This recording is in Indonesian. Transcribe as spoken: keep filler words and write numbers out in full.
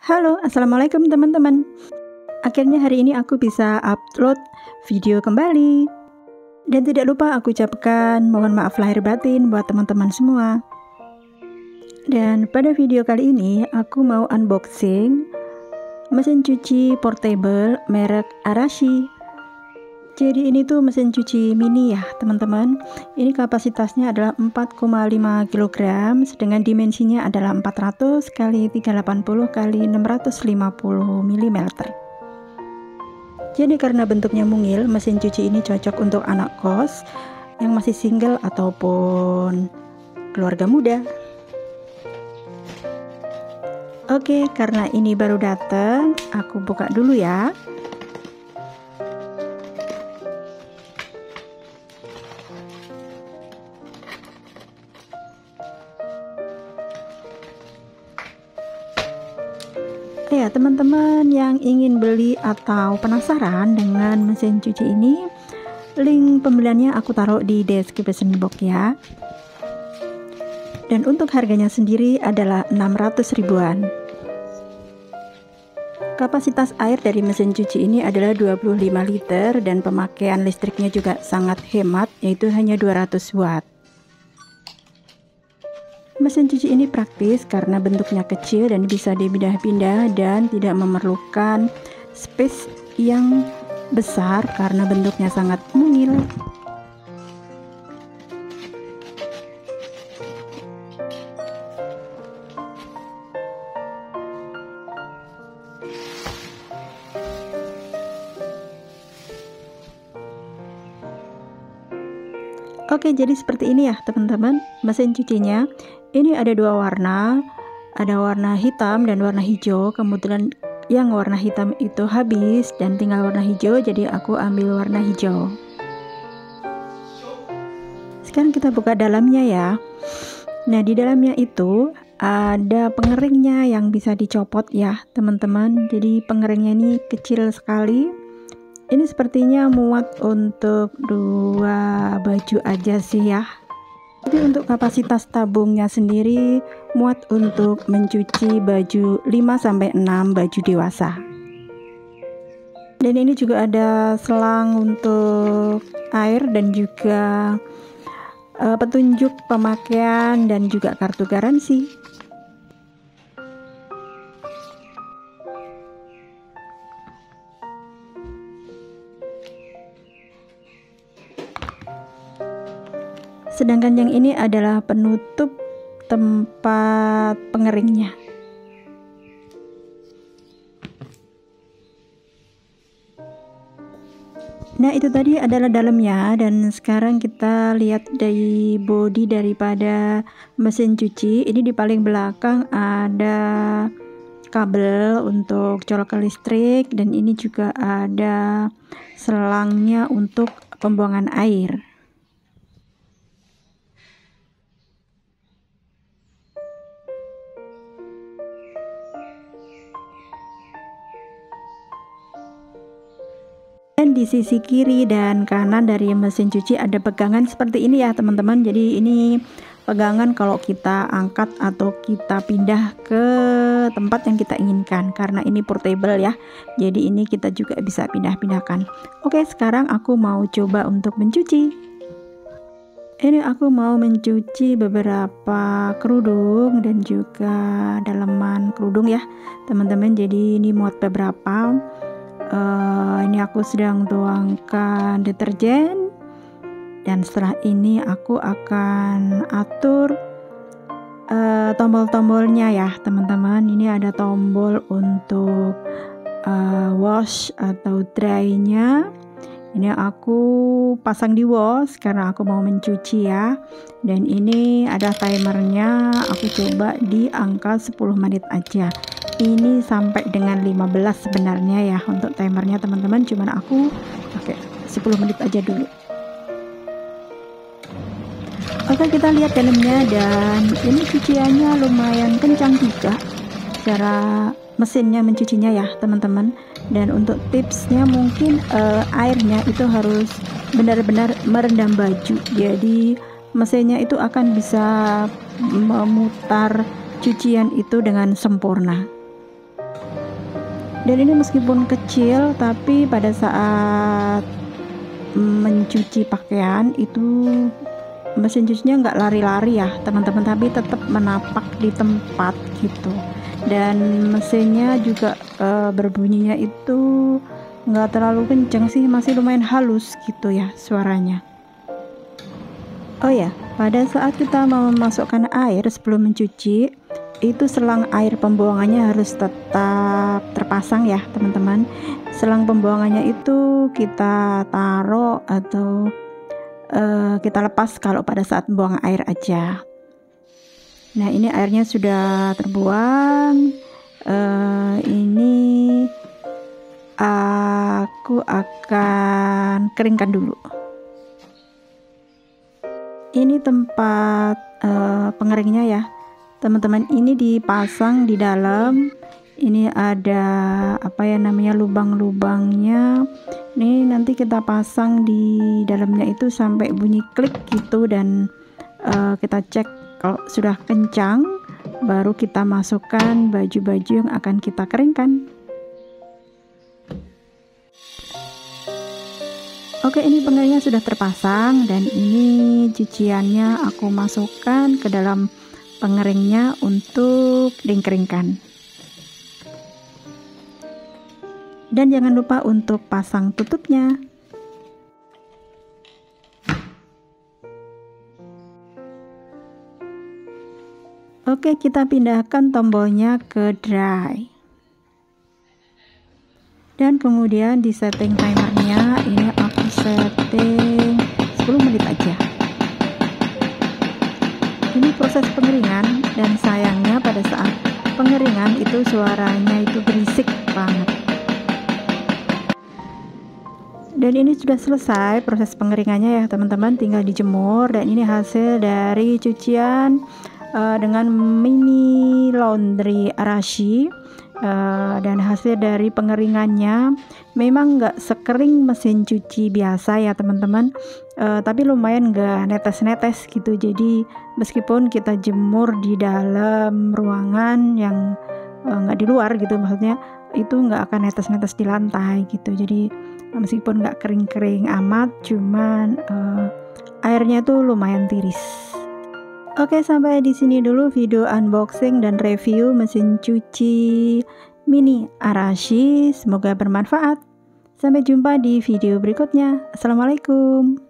Halo, assalamualaikum teman-teman. Akhirnya hari ini aku bisa upload video kembali. Dan tidak lupa aku ucapkan mohon maaf lahir batin buat teman-teman semua. Dan pada video kali ini aku mau unboxing mesin cuci portable merek Arashi. Jadi ini tuh mesin cuci mini ya teman-teman. Ini kapasitasnya adalah empat koma lima kilogram, sedangkan dimensinya adalah empat ratus kali tiga ratus delapan puluh kali enam ratus lima puluh milimeter. Jadi karena bentuknya mungil, mesin cuci ini cocok untuk anak kos yang masih single ataupun keluarga muda. Oke, karena ini baru datang, aku buka dulu ya. Ya, teman-teman yang ingin beli atau penasaran dengan mesin cuci ini, link pembeliannya aku taruh di description box ya. Dan untuk harganya sendiri adalah enam ratus ribuan. Kapasitas air dari mesin cuci ini adalah dua puluh lima liter dan pemakaian listriknya juga sangat hemat, yaitu hanya dua ratus watt. Mesin cuci ini praktis karena bentuknya kecil dan bisa dipindah-pindah dan tidak memerlukan space yang besar karena bentuknya sangat mungil. Oke, jadi seperti ini ya teman-teman mesin cucinya. Ini ada dua warna, ada warna hitam dan warna hijau. Kemudian yang warna hitam itu habis dan tinggal warna hijau, jadi aku ambil warna hijau. Sekarang kita buka dalamnya ya. Nah, di dalamnya itu ada pengeringnya yang bisa dicopot ya teman-teman. Jadi pengeringnya ini kecil sekali. Ini sepertinya muat untuk dua baju aja sih ya. Jadi untuk kapasitas tabungnya sendiri muat untuk mencuci baju lima sampai enam baju dewasa. Dan ini juga ada selang untuk air dan juga uh, petunjuk pemakaian dan juga kartu garansi. Sedangkan yang ini adalah penutup tempat pengeringnya. Nah, itu tadi adalah dalamnya, dan sekarang kita lihat dari bodi daripada mesin cuci. Ini di paling belakang ada kabel untuk colokan listrik, dan ini juga ada selangnya untuk pembuangan air. Dan di sisi kiri dan kanan dari mesin cuci ada pegangan seperti ini ya teman-teman. Jadi ini pegangan kalau kita angkat atau kita pindah ke tempat yang kita inginkan, karena ini portable ya. Jadi ini kita juga bisa pindah-pindahkan. Oke, sekarang aku mau coba untuk mencuci. Ini aku mau mencuci beberapa kerudung dan juga dalaman kerudung ya teman-teman. Jadi ini muat beberapa. Uh, ini aku sedang tuangkan deterjen, dan setelah ini aku akan atur uh, tombol-tombolnya ya teman-teman. Ini ada tombol untuk uh, wash atau dry-nya. Ini aku pasang di wash karena aku mau mencuci ya. Dan ini ada timernya, aku coba di angka sepuluh menit aja. Ini sampai dengan lima belas sebenarnya ya untuk timernya teman-teman, cuman aku pakai sepuluh menit aja dulu. Oke, kita lihat dalamnya, dan ini cuciannya lumayan kencang juga cara mesinnya mencucinya ya teman-teman. Dan untuk tipsnya mungkin uh, airnya itu harus benar-benar merendam baju, jadi mesinnya itu akan bisa memutar cucian itu dengan sempurna. Dan ini meskipun kecil, tapi pada saat mencuci pakaian itu mesin cucinya nggak lari-lari ya teman-teman, tapi tetap menapak di tempat gitu. Dan mesinnya juga e, berbunyinya itu nggak terlalu kenceng sih, masih lumayan halus gitu ya suaranya. Oh ya, pada saat kita mau memasukkan air sebelum mencuci, itu selang air pembuangannya harus tetap terpasang ya teman-teman. Selang pembuangannya itu kita taruh atau uh, kita lepas kalau pada saat buang air aja. Nah, ini airnya sudah terbuang. Uh, ini aku akan keringkan dulu. Ini tempat uh, pengeringnya ya teman-teman. Ini dipasang di dalam. Ini ada apa ya namanya, lubang-lubangnya. Ini nanti kita pasang di dalamnya itu sampai bunyi klik gitu, dan uh, kita cek kalau sudah kencang, baru kita masukkan baju-baju yang akan kita keringkan. Oke, ini pengeringnya sudah terpasang, dan ini cuciannya aku masukkan ke dalam pengeringnya untuk dikeringkan. Dan jangan lupa untuk pasang tutupnya. Oke, kita pindahkan tombolnya ke dry. Dan kemudian di setting timernya, ini aku setting sepuluh menit aja. Ini proses pengeringan, dan sayangnya pada saat pengeringan itu suaranya itu berisik banget. Dan ini sudah selesai proses pengeringannya ya teman-teman, tinggal dijemur. Dan ini hasil dari cucian uh, dengan mini laundry Arashi. Uh, dan hasil dari pengeringannya memang nggak sekering mesin cuci biasa ya teman-teman, uh, tapi lumayan nggak netes-netes gitu. Jadi meskipun kita jemur di dalam ruangan yang nggak uh, di luar gitu, maksudnya itu nggak akan netes-netes di lantai gitu. Jadi meskipun nggak kering-kering amat, cuman uh, airnya tuh lumayan tiris. Oke, sampai di sini dulu video unboxing dan review mesin cuci mini Arashi. Semoga bermanfaat. Sampai jumpa di video berikutnya. Assalamualaikum.